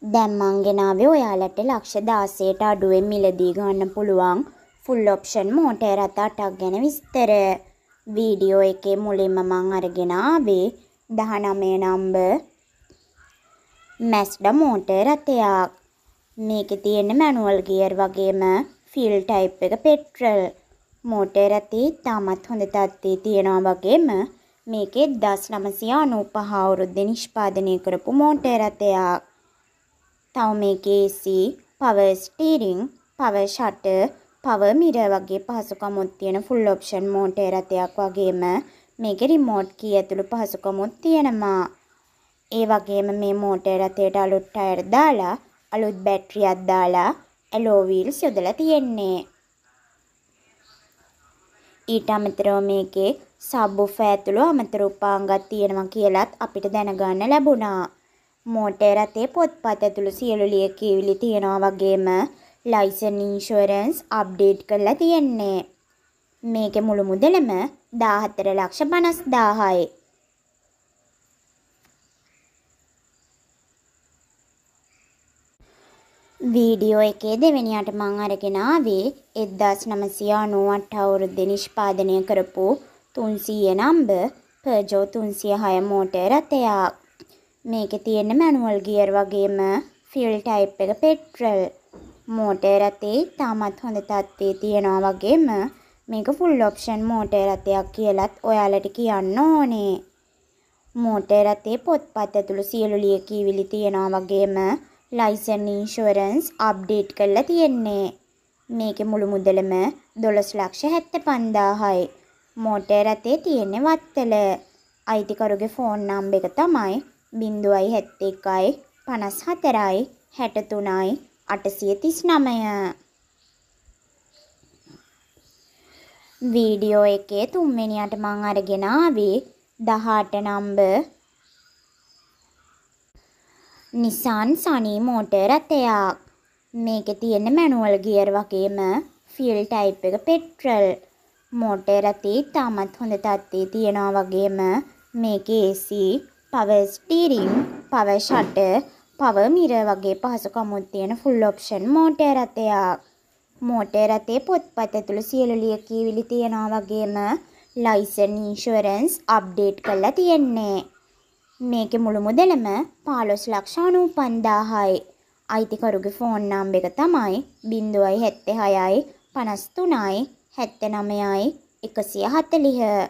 දැන් මං ගෙනාවේ ඔයාලට ලක්ෂ 16ට අඩුවෙන් මිලදී ගන්න පුළුවන් ෆුල් ඔප්ෂන් මෝටර් රථ 8ක් ගැන විස්තර. වීඩියෝ එකේ මුලින්ම මං අරගෙන ආවේ 19 නම්බර් මැස්ඩා මෝටර් රථයක්. මේකේ තියෙන මැනුවල් ගියර් වගේම ෆීල් ටයිප් එක පෙට්‍රල්. මෝටර් රථේ තාමත් හොඳ තත්ත්වයේ තියෙනවා වගේම මේකේ 1995 අවුරුද්දේ නිෂ්පාදනය කරපු මෝටර් රථයක්. තව මේකේ AC, power steering, power shutter, power mirror වගේ පහසුකමුත් තියෙන full option මෝටර් රථයක් වගේම මේකේ remote key ඇතුළු පහසුකමුත් තියෙනවා. ඒ වගේම මේ මෝටර් රථයට අලුත් ටයර් දාලා අලුත් බැටරියක් දාලා alloy wheels යොදලා තියෙන්නේ. ඊට අමතරව මේකේ සබ්වූෆර් ඇතුළු අමතර උපාංගත් තියෙනවා කියලත් අපිට දැනගන්න ලැබුණා. මෝටර් රථයේ පොත්පත් ඇතුළු සියලු ලියකියවිලි තියෙනවා වගේම ලයිසන් ඉන්ෂුරන්ස් අප්ඩේට් කරලා තියෙන්නේ. මේකේ මුළු මුදලම 14,50,000යි. වීඩියෝ එකේ දෙවෙනියට මං අරගෙන ආවේ 1998 අවුරුද්දේ නිෂ්පාදනය කරපු 300 නම්බර් Peugeot 306 මෝටර් රථයක්. මේකේ තියෙන මැනුවල් ගියර් වගේම ෆීල් ටයිප් එක පෙට්‍රල්. මෝටර් රථේ තාමත් හොඳ තත්ත්වයේ තියෙනවා වගේම මේක ෆුල් ඔප්ෂන් මෝටර් රථයක් කියලත් ඔයාලට කියන්න ඕනේ. මෝටර් රථේ පොත්පත් ඇතුළු සියලු ලියකියවිලි තියෙනවා වගේම ලයිසන් ඉන්ෂුරන්ස් අප්ඩේට් කරලා තියෙන්නේ. මේකේ මුළු මුදලම 12,75,000යි. මෝටර් රථේ තියෙන්නේ වත්තල. අයිතිකරුගේ ෆෝන් නම්බර් එක තමයි 071 54 63 839. වීඩියෝ එකේ තුන්වෙනියට මං අරගෙන ආවේ 18 නම්බර් Nissan Sunny මෝටර් රථයක්. මේකේ තියෙන මැනුවල් ගියර් වගේම ෆීල් ටයිප් එක පෙට්‍රල්. මෝටර් රථේ තාමත් හොඳ තත්ත්වයේ තියෙනවා වගේම මේකේ AC, power steering, power shutter, power mirror වගේ පහසුකමුත් තියෙන full option මෝටර් රථයක්. මෝටර් රථේ පොත්පත් ඇතුළු සියලු ලියකියවිලි තියෙනවා වගේම ලයිසන් ඉන්ෂුරන්ස් අප්ඩේට් කරලා තියෙන්නේ. මේකේ මුළු මුදලම 15,95,000යි. අයිතිකරුගේ ෆෝන් නම්බර එක තමයි 076 53 79 140.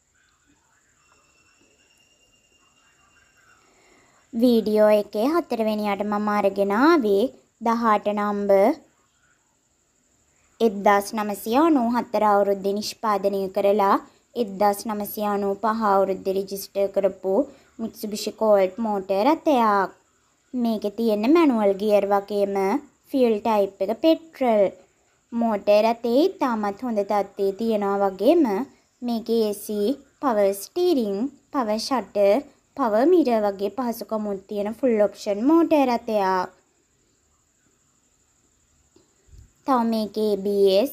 වීඩියෝ එකේ හතරවෙනියට මම අරගෙන ආවේ 18 නම්බර් 1994 අවුරුද්දේ නිෂ්පාදනය කරලා 1995 අවුරුද්දේ රෙජිස්ටර් කරපු Mitsubishi Colt මෝටර් රථයක්. මේකේ තියෙන මැනුවල් ගියර් වගේම ෆියල් ටයිප් එක පෙට්‍රල්. මෝටර් රථේ තාමත් හොඳ තත්ත්වයේ තියෙනවා වගේම මේකේ AC, power steering, power shutter, power mirror වගේ පහසුකමුත් තියෙන full option මෝටර් රථයක්. තව මේකේ ABS,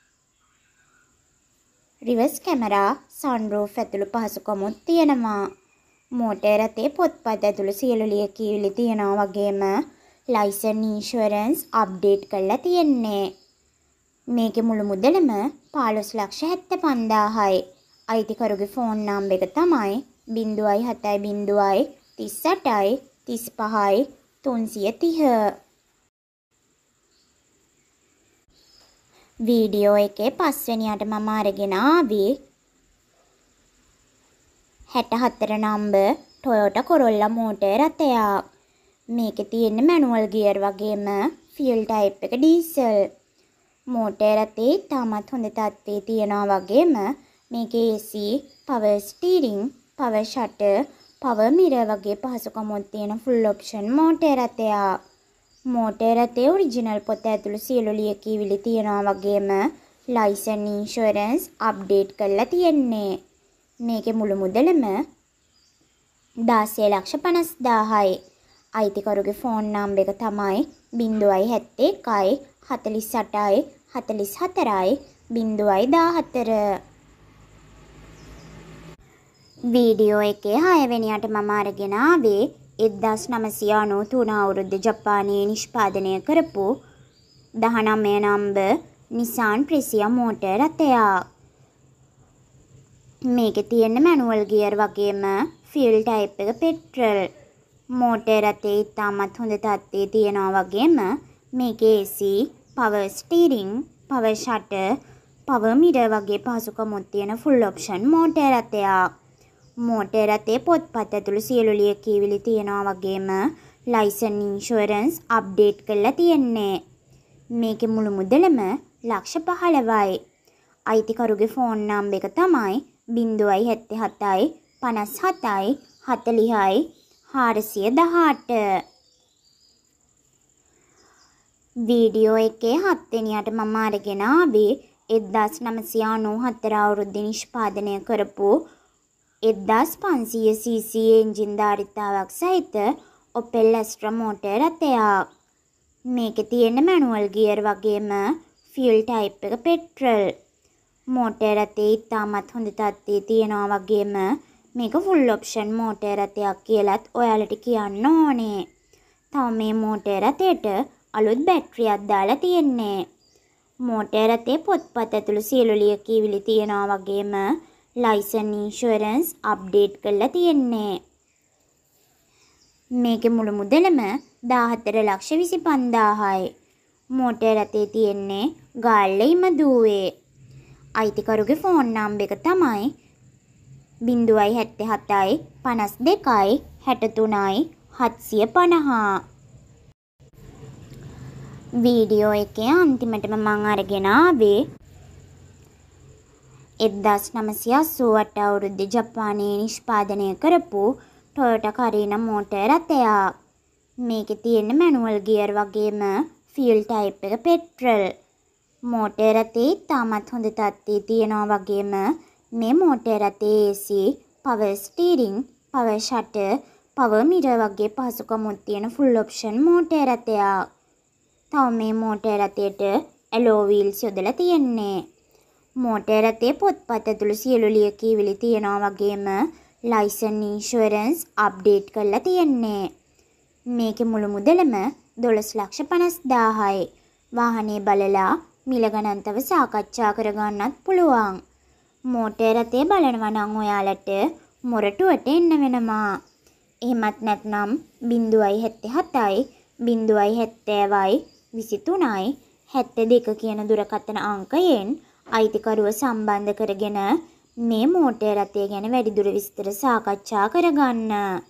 reverse camera, sunroof ඇතුළු පහසුකමුත් තියෙනවා. මෝටර් රථේ පොත්පත් ඇතුළු සියලු ලියකියවිලි තියෙනවා වගේම ලයිසන් ඉන්ෂුරන්ස් අප්ඩේට් කරලා තියෙන්නේ. මේකේ මුළු මුදලම 15,75,000යි. අයිතිකරුගේ ෆෝන් නම්බර එක තමයි 070 38 35 330. වීඩියෝ එකේ පස්වෙනියට මම අරගෙන ආවේ 64 නම්බර් Toyota Corolla මෝටර් රථයක්. මේකේ තියෙන මැනුවල් ගියර් වගේම ෆියල් ටයිප් එක ඩීසල්. මෝටර් රථේ තාමත් හොඳ තත්ත්වයේ තියෙනවා වගේම මේකේ AC, power steering, power shutter, power mirror වගේ පහසුකමුත් තියෙන full option මෝටර් රථයක්. මෝටර් රථයේ ඔරිජිනල් පොත ඇතුළු සියලු ලියකියවිලි තියෙනවා වගේම ලයිසන් ඉන්ෂුරන්ස් අප්ඩේට් කරලා තියෙන්නේ. මේකේ මුළු මුදලම 16,50,000යි. අයිතිකරුගේ ෆෝන් නම්බර එක තමයි 071 48 44 014. වීඩියෝ එකේ 6 වෙනියට මම අරගෙන ආවේ 1993 අවුරුද්ද ජපානයේ නිෂ්පාදනය කරපු 19 නම්බර් නිසාන් ප්‍රෙසියා මෝටර් රථයක්. මේකේ තියෙන මැනුවල් ගියර් වගේම ෆියල් ටයිප් එක පෙට්‍රල්. මෝටර් රථයේ ඉතාමත් හොඳ තත්ත්වයේ තියෙනවා වගේම මේකේ AC, power steering, power shutter, power mirror වගේ පහසුකමුත් තියෙන ෆුල් ඔප්ෂන් මෝටර් රථයක්. මෝටර් රථයේ පොත්පත් ඇතුළු සියලු ලියකියවිලි තියෙනවා වගේම ලයිසන් ඉන්ෂුරන්ස් අප්ඩේට් කරලා තියෙන්නේ. මේකේ මුළු මුදලම $15,000යි. අයිතිකරුගේ ෆෝන් නම්බර් එක තමයි 077 57 40 418. වීඩියෝ එකේ 7 වෙනියට මම අරගෙන ආවේ 1994 අවුරුද්දේ නිෂ්පාදනය කරපු 1500cc එන්ජින් ධාරිතාවක් සහිත ඔපෙල් ඇස්ට්‍රා මෝටර් රථයක්. මේකේ තියෙන මැනුවල් ගියර් වගේම ෆියල් ටයිප් එක පෙට්‍රල්. මෝටර් රථයේ ඉතාමත් හොඳ තත්ත්වයේ තියෙනවා වගේම මේක ෆුල් ඔප්ෂන් මෝටර් රථයක් කියලාත් ඔයාලට කියන්න ඕනේ. තව මේ මෝටර් රථයට අලුත් බැටරියක් දාලා තියෙන්නේ. මෝටර් රථයේ පොත්පත් ඇතුළු සියලු ලියකියවිලි තියෙනවා වගේම ලයිසන් ඉන්ෂුරන්ස් අප්ඩේට් කරලා තියෙන්නේ. මේකේ මුළු මුදලම 14,25,000යි. මෝටර් රථයේ තියෙන්නේ ගාල්ලේම දුවේ. අයිතිකරුගේ ෆෝන් නම්බර් එක තමයි 077 52 63 750. වීඩියෝ එකේ අන්තිමටම මම අරගෙන ආවේ 1988 අවුරුද්දේ ජපානයේ නිෂ්පාදනය කරපු ටොයෝටා කරීනා මෝටර් රථයක්. මේකේ තියෙන මැනුවල් ගියර් වගේම ෆියල් ටයිප් එක පෙට්‍රල්. මෝටර් රථයේ තාමත් හොඳ තත්ත්වයේ තියෙනවා වගේම මේ මෝටර් රථයේ AC, power steering, power shutter, power mirror වගේ පහසුකමුත් තියෙන ෆුල් ඔප්ෂන් මෝටර් රථයක්. තව මේ මෝටර් රථයට ඇලෝ වීල්ස් යොදලා තියෙන්නේ. මෝටර් රථයේ පොත්පත් ඇතුළු සියලු ලියකියවිලි තියෙනවා වගේම ලයිසන් ඉන්ෂුරන්ස් අප්ඩේට් කරලා තියෙන්නේ. මේකේ මුළු මුදලම 12,50,000යි. වාහනේ බලලා මිල ගණන් තව සාකච්ඡා කරගන්නත් පුළුවන්. මෝටර් රථය බලනවා නම් ඔයාලට මොරටුවට එන්න වෙනවා. එහෙමත් නැත්නම් 077 070 23 72 කියන දුරකථන අංකයෙන් අයිතිකරුව සම්බන්ධ කරගෙන මේ මෝටර් රථය ගැන වැඩිදුර විස්තර සාකච්ඡා කරගන්න.